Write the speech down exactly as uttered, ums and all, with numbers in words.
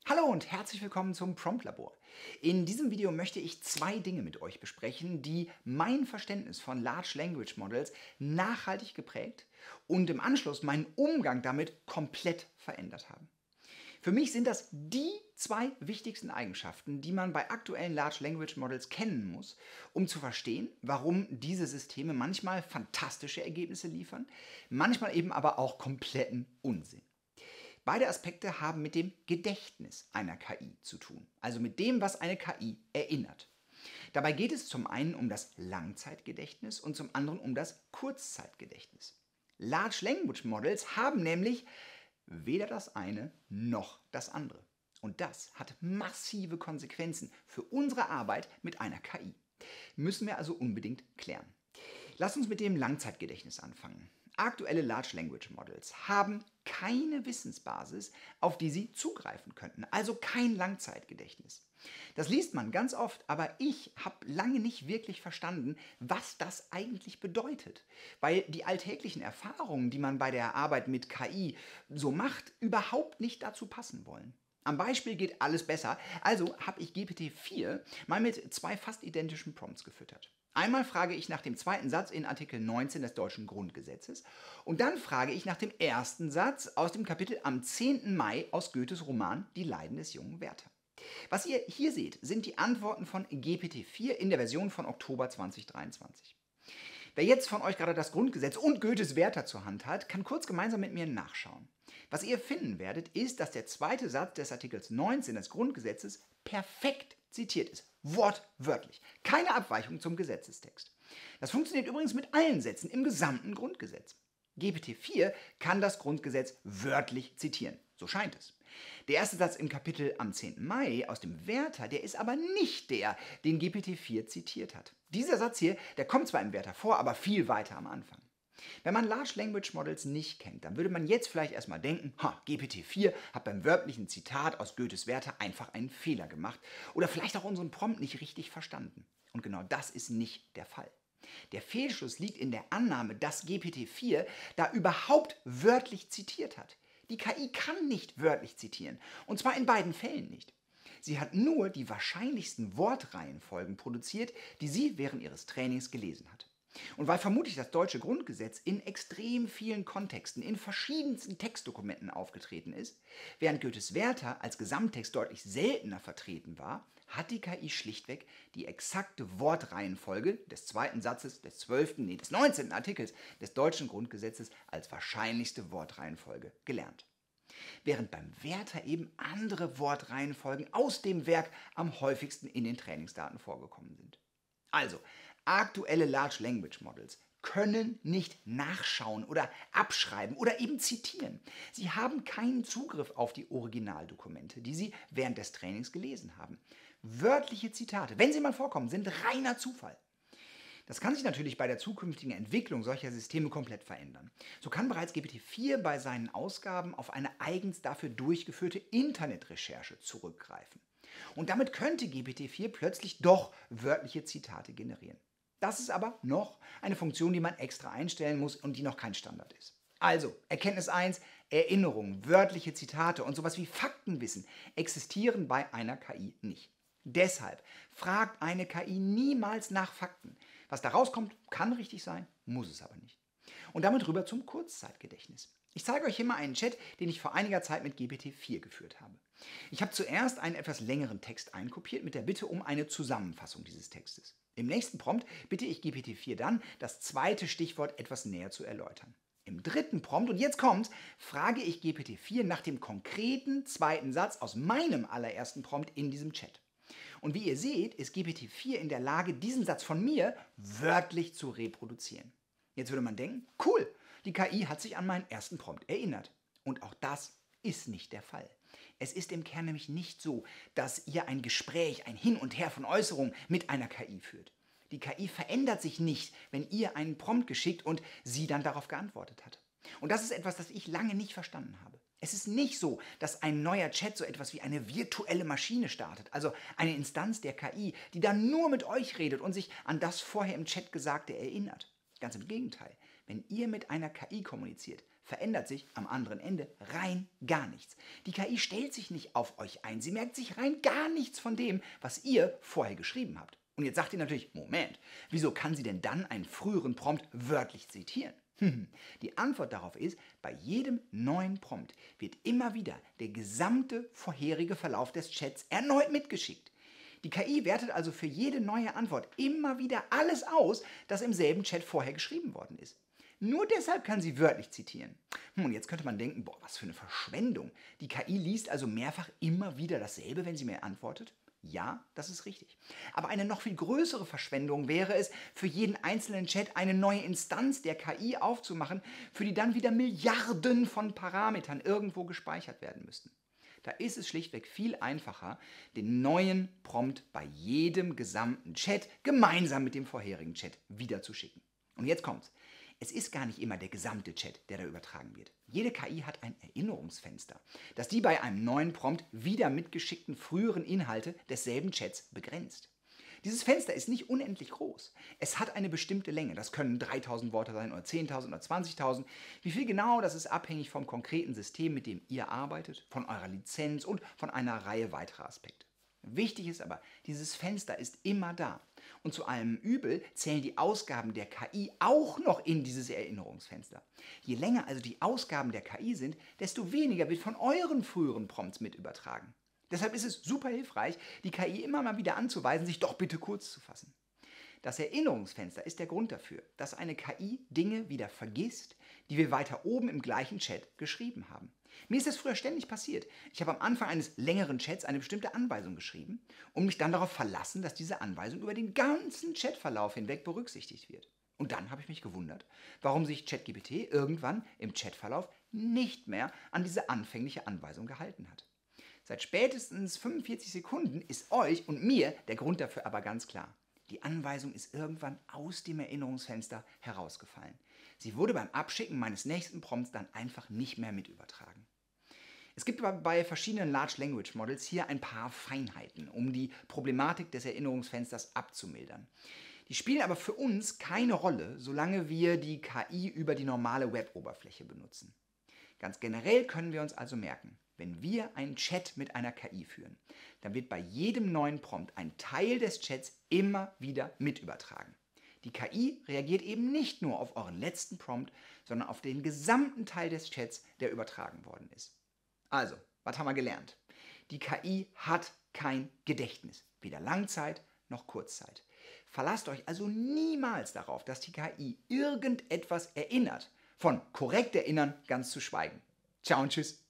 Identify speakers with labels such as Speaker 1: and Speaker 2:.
Speaker 1: Hallo und herzlich willkommen zum Prompt Labor. In diesem Video möchte ich zwei Dinge mit euch besprechen, die mein Verständnis von Large Language Models nachhaltig geprägt und im Anschluss meinen Umgang damit komplett verändert haben. Für mich sind das die zwei wichtigsten Eigenschaften, die man bei aktuellen Large Language Models kennen muss, um zu verstehen, warum diese Systeme manchmal fantastische Ergebnisse liefern, manchmal eben aber auch kompletten Unsinn. Beide Aspekte haben mit dem Gedächtnis einer K I zu tun, also mit dem, was eine K I erinnert. Dabei geht es zum einen um das Langzeitgedächtnis und zum anderen um das Kurzzeitgedächtnis. Large Language Models haben nämlich weder das eine noch das andere. Und das hat massive Konsequenzen für unsere Arbeit mit einer K I. Müssen wir also unbedingt klären. Lass uns mit dem Langzeitgedächtnis anfangen. Aktuelle Large Language Models haben keine Wissensbasis, auf die sie zugreifen könnten, also kein Langzeitgedächtnis. Das liest man ganz oft, aber ich habe lange nicht wirklich verstanden, was das eigentlich bedeutet, weil die alltäglichen Erfahrungen, die man bei der Arbeit mit K I so macht, überhaupt nicht dazu passen wollen. Am Beispiel geht alles besser, also habe ich G P T vier mal mit zwei fast identischen Prompts gefüttert. Einmal frage ich nach dem zweiten Satz in Artikel neunzehn des deutschen Grundgesetzes und dann frage ich nach dem ersten Satz aus dem Kapitel am zehnten Mai aus Goethes Roman Die Leiden des jungen Werther. Was ihr hier seht, sind die Antworten von G P T vier in der Version von Oktober zweitausenddreiundzwanzig. Wer jetzt von euch gerade das Grundgesetz und Goethes Werther zur Hand hat, kann kurz gemeinsam mit mir nachschauen. Was ihr finden werdet, ist, dass der zweite Satz des Artikels neunzehn des Grundgesetzes perfekt zitiert ist. Wortwörtlich. Keine Abweichung zum Gesetzestext. Das funktioniert übrigens mit allen Sätzen im gesamten Grundgesetz. G P T vier kann das Grundgesetz wörtlich zitieren. So scheint es. Der erste Satz im Kapitel am zehnten Mai aus dem Werther, der ist aber nicht der, den G P T vier zitiert hat. Dieser Satz hier, der kommt zwar im Werther vor, aber viel weiter am Anfang. Wenn man Large Language Models nicht kennt, dann würde man jetzt vielleicht erstmal denken, ha, G P T vier hat beim wörtlichen Zitat aus Goethes Werther einfach einen Fehler gemacht oder vielleicht auch unseren Prompt nicht richtig verstanden. Und genau das ist nicht der Fall. Der Fehlschluss liegt in der Annahme, dass G P T vier da überhaupt wörtlich zitiert hat. Die K I kann nicht wörtlich zitieren, und zwar in beiden Fällen nicht. Sie hat nur die wahrscheinlichsten Wortreihenfolgen produziert, die sie während ihres Trainings gelesen hat. Und weil vermutlich das deutsche Grundgesetz in extrem vielen Kontexten, in verschiedensten Textdokumenten aufgetreten ist, während Goethes Werther als Gesamttext deutlich seltener vertreten war, hat die K I schlichtweg die exakte Wortreihenfolge des zweiten Satzes des zwölften, nee, des neunzehnten Artikels des deutschen Grundgesetzes als wahrscheinlichste Wortreihenfolge gelernt. Während beim Werther eben andere Wortreihenfolgen aus dem Werk am häufigsten in den Trainingsdaten vorgekommen sind. Also, aktuelle Large Language Models können nicht nachschauen oder abschreiben oder eben zitieren. Sie haben keinen Zugriff auf die Originaldokumente, die sie während des Trainings gelesen haben. Wörtliche Zitate, wenn sie mal vorkommen, sind reiner Zufall. Das kann sich natürlich bei der zukünftigen Entwicklung solcher Systeme komplett verändern. So kann bereits G P T vier bei seinen Ausgaben auf eine eigens dafür durchgeführte Internetrecherche zurückgreifen. Und damit könnte G P T vier plötzlich doch wörtliche Zitate generieren. Das ist aber noch eine Funktion, die man extra einstellen muss und die noch kein Standard ist. Also, Erkenntnis eins, Erinnerungen, wörtliche Zitate und sowas wie Faktenwissen existieren bei einer K I nicht. Deshalb fragt eine K I niemals nach Fakten. Was da rauskommt, kann richtig sein, muss es aber nicht. Und damit rüber zum Kurzzeitgedächtnis. Ich zeige euch hier mal einen Chat, den ich vor einiger Zeit mit G P T vier geführt habe. Ich habe zuerst einen etwas längeren Text einkopiert mit der Bitte um eine Zusammenfassung dieses Textes. Im nächsten Prompt bitte ich G P T vier dann, das zweite Stichwort etwas näher zu erläutern. Im dritten Prompt, und jetzt kommt's, frage ich G P T vier nach dem konkreten zweiten Satz aus meinem allerersten Prompt in diesem Chat. Und wie ihr seht, ist G P T vier in der Lage, diesen Satz von mir wörtlich zu reproduzieren. Jetzt würde man denken, cool, die K I hat sich an meinen ersten Prompt erinnert. Und auch das ist nicht der Fall. Es ist im Kern nämlich nicht so, dass ihr ein Gespräch, ein Hin und Her von Äußerungen mit einer K I führt. Die K I verändert sich nicht, wenn ihr einen Prompt geschickt und sie dann darauf geantwortet hat. Und das ist etwas, das ich lange nicht verstanden habe. Es ist nicht so, dass ein neuer Chat so etwas wie eine virtuelle Maschine startet, also eine Instanz der K I, die dann nur mit euch redet und sich an das vorher im Chat Gesagte erinnert. Ganz im Gegenteil, wenn ihr mit einer K I kommuniziert, verändert sich am anderen Ende rein gar nichts. Die K I stellt sich nicht auf euch ein, sie merkt sich rein gar nichts von dem, was ihr vorher geschrieben habt. Und jetzt sagt ihr natürlich, Moment, wieso kann sie denn dann einen früheren Prompt wörtlich zitieren? Die Antwort darauf ist, bei jedem neuen Prompt wird immer wieder der gesamte vorherige Verlauf des Chats erneut mitgeschickt. Die K I wertet also für jede neue Antwort immer wieder alles aus, das im selben Chat vorher geschrieben worden ist. Nur deshalb kann sie wörtlich zitieren. Und jetzt könnte man denken, boah, was für eine Verschwendung. Die K I liest also mehrfach immer wieder dasselbe, wenn sie mir antwortet? Ja, das ist richtig. Aber eine noch viel größere Verschwendung wäre es, für jeden einzelnen Chat eine neue Instanz der K I aufzumachen, für die dann wieder Milliarden von Parametern irgendwo gespeichert werden müssten. Da ist es schlichtweg viel einfacher, den neuen Prompt bei jedem gesamten Chat gemeinsam mit dem vorherigen Chat wiederzuschicken. Und jetzt kommt's. Es ist gar nicht immer der gesamte Chat, der da übertragen wird. Jede K I hat ein Erinnerungsfenster, das die bei einem neuen Prompt wieder mitgeschickten früheren Inhalte desselben Chats begrenzt. Dieses Fenster ist nicht unendlich groß. Es hat eine bestimmte Länge. Das können dreitausend Worte sein oder zehntausend oder zwanzigtausend. Wie viel genau, das ist abhängig vom konkreten System, mit dem ihr arbeitet, von eurer Lizenz und von einer Reihe weiterer Aspekte. Wichtig ist aber, dieses Fenster ist immer da. Und zu allem Übel zählen die Ausgaben der K I auch noch in dieses Erinnerungsfenster. Je länger also die Ausgaben der K I sind, desto weniger wird von euren früheren Prompts mit übertragen. Deshalb ist es super hilfreich, die K I immer mal wieder anzuweisen, sich doch bitte kurz zu fassen. Das Erinnerungsfenster ist der Grund dafür, dass eine K I Dinge wieder vergisst, die wir weiter oben im gleichen Chat geschrieben haben. Mir ist das früher ständig passiert. Ich habe am Anfang eines längeren Chats eine bestimmte Anweisung geschrieben und mich dann darauf verlassen, dass diese Anweisung über den ganzen Chatverlauf hinweg berücksichtigt wird. Und dann habe ich mich gewundert, warum sich ChatGPT irgendwann im Chatverlauf nicht mehr an diese anfängliche Anweisung gehalten hat. Seit spätestens fünfundvierzig Sekunden ist euch und mir der Grund dafür aber ganz klar. Die Anweisung ist irgendwann aus dem Erinnerungsfenster herausgefallen. Sie wurde beim Abschicken meines nächsten Prompts dann einfach nicht mehr mit übertragen. Es gibt aber bei verschiedenen Large Language Models hier ein paar Feinheiten, um die Problematik des Erinnerungsfensters abzumildern. Die spielen aber für uns keine Rolle, solange wir die K I über die normale Web-Oberfläche benutzen. Ganz generell können wir uns also merken, wenn wir einen Chat mit einer K I führen, dann wird bei jedem neuen Prompt ein Teil des Chats immer wieder mit übertragen. Die K I reagiert eben nicht nur auf euren letzten Prompt, sondern auf den gesamten Teil des Chats, der übertragen worden ist. Also, was haben wir gelernt? Die K I hat kein Gedächtnis, weder Langzeit noch Kurzzeit. Verlasst euch also niemals darauf, dass die K I irgendetwas erinnert. Von korrekt erinnern ganz zu schweigen. Ciao und tschüss.